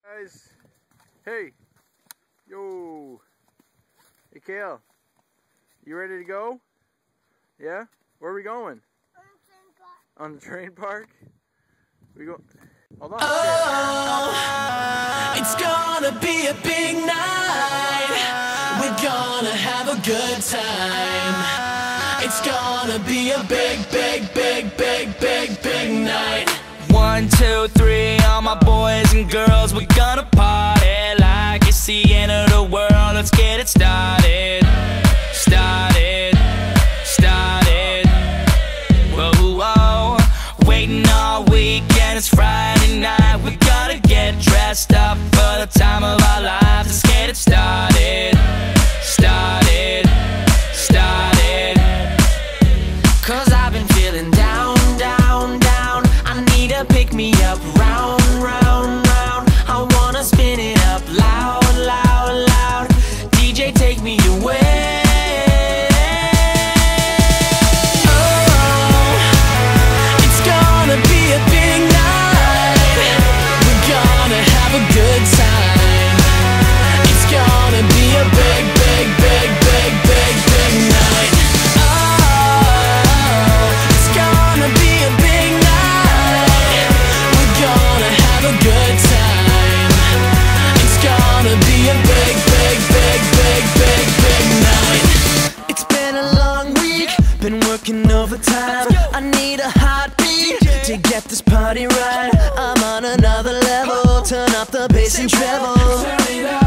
Guys, hey, yo, hey Cale, you ready to go? Yeah? Where are we going? On the train park. We go. Hold on. Oh, it's gonna be a big night. We're gonna have a good time. It's gonna be a big night. 1, 2, 3, all my boys and girls, we're gonna party like it's the end of the world. Let's get it started. Whoa, waiting all weekend, it's Friday night. We gotta get dressed up for the time of our lives. Let's get it started. Cause I've been feeling down. I need to pick me up round. I wanna spin it up loud. DJ, take me away. Oh, it's gonna be a big night. We're gonna have a good time. It's gonna be a big night. Oh, it's gonna be a big night. We're gonna have a good time. It's gonna be a big night. It's been a long week, been working overtime. I need a heartbeat to get this party right. I'm on another level, turn up the bass and treble.